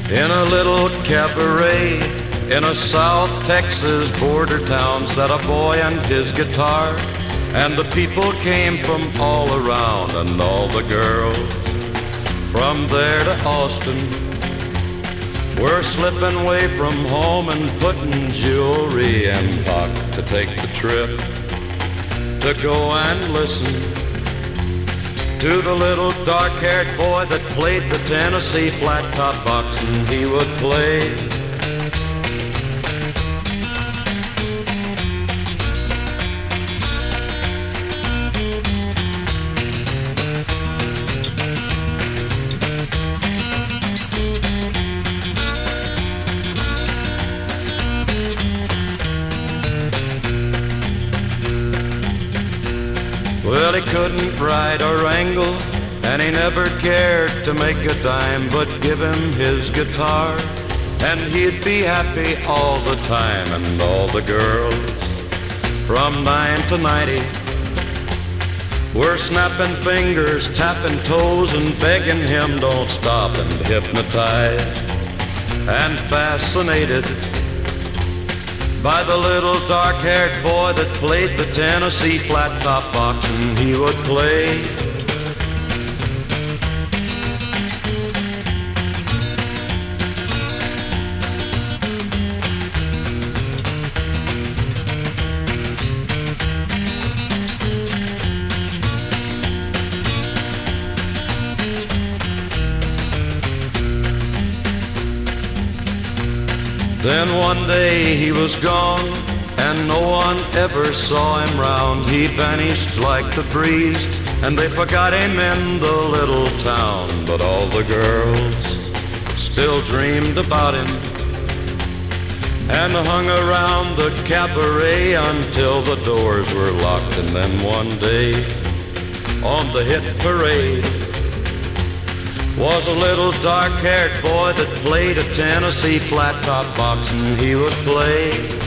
In a little cabaret in a South Texas border town sat a boy and his guitar, and the people came from all around, and all the girls from there to Austin were slipping away from home and putting jewelry in pocket to take the trip to go and listen to the little dark-haired boy that played the Tennessee flat-top box, and he would play Well, he couldn't ride or wrangle, and he never cared to make a dime, but give him his guitar, and he'd be happy all the time. And all the girls from 9 to 90 were snapping fingers, tapping toes, and begging him don't stop, and hypnotized and fascinated by the little dark-haired boy that played the Tennessee flat-top box, and he would play Then one day he was gone, and no one ever saw him round. He vanished like the breeze, and they forgot him in the little town. But all the girls still dreamed about him and hung around the cabaret until the doors were locked. And then one day on the hit parade was a little dark-haired boy that played a Tennessee flat-top box, and he would play